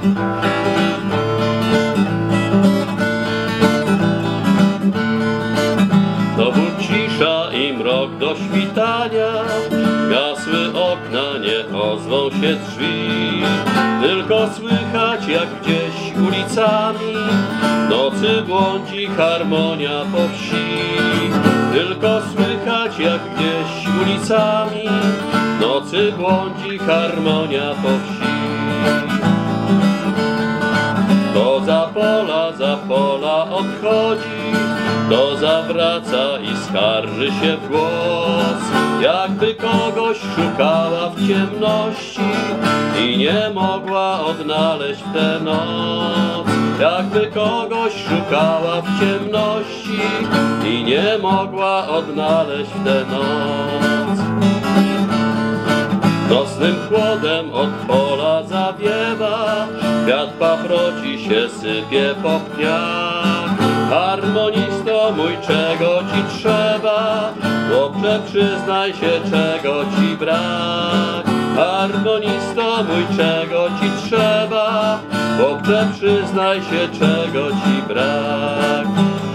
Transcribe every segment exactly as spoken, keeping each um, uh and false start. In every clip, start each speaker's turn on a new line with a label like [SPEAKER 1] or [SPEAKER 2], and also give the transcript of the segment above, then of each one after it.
[SPEAKER 1] Znowu cisza i mrok do świtania, gasły okna, nie ozwą się drzwi. Tylko słychać, jak gdzieś ulicami nocy błądzi harmonia po wsi. Tylko słychać, jak gdzieś ulicami nocy błądzi harmonia po wsi. To za pola, za pola odchodzi, to zawraca i skarży się w głos, jakby kogoś szukała w ciemności i nie mogła odnaleźć w tę noc. Jakby kogoś szukała w ciemności i nie mogła odnaleźć w tę noc. Nocnym chłodem od pola zawiewa, kwiat paproci się sypie po pniach. Harmonisto mój, czego ci trzeba? Chłopcze, przyznaj się, czego ci brak. Harmonisto mój, czego ci trzeba? Chłopcze, przyznaj się, czego ci brak.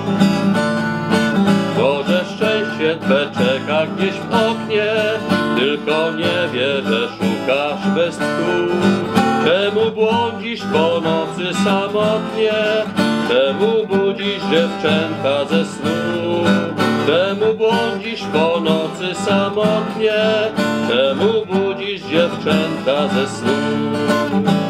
[SPEAKER 1] Może szczęście twe czeka gdzieś w oknie, tylko nie wie, że szukasz bez tchu. Czemu błądzisz po nocy samotnie? Czemu budzisz dziewczęta ze snu? Czemu błądzisz po nocy samotnie? Czemu budzisz dziewczęta ze snu?